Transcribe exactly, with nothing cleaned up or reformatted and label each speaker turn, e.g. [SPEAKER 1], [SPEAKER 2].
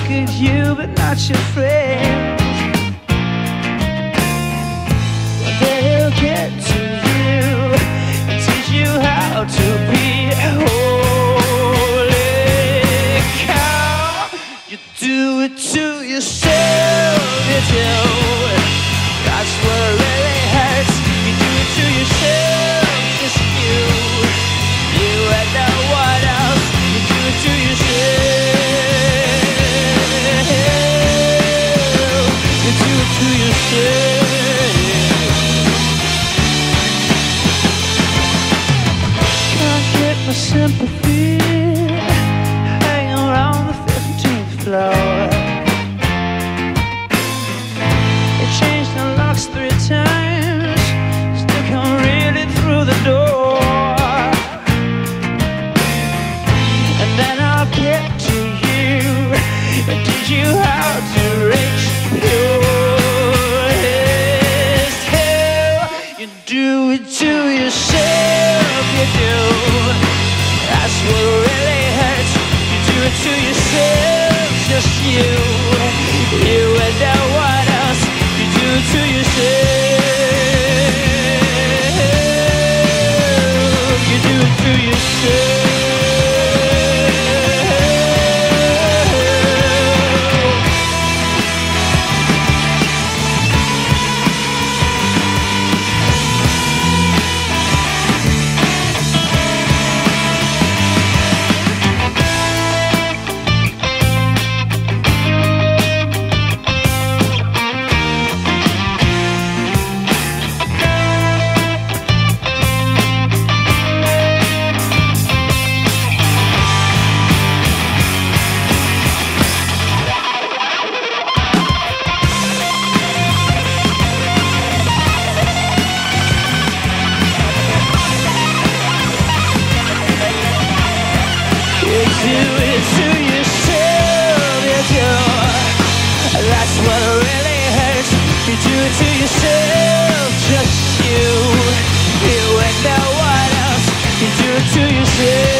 [SPEAKER 1] at you, but not your friends. They'll get to you and teach you how to be holy cow. You do it to yourself, you do. That's what really hurts. You do it to yourself, just you. You and no one else. You do it to yourself. You do it to yourself. My sympathy hanging around the fifteenth floor. They changed the locks three times, still can't really through the door. And then I'll get to you and teach you how to reach purest hell. You do it to yourself, you do. That's what really hurts. You do it to yourself, just you. You and no one else. You do it to yourself. You do it to yourself. To yourself.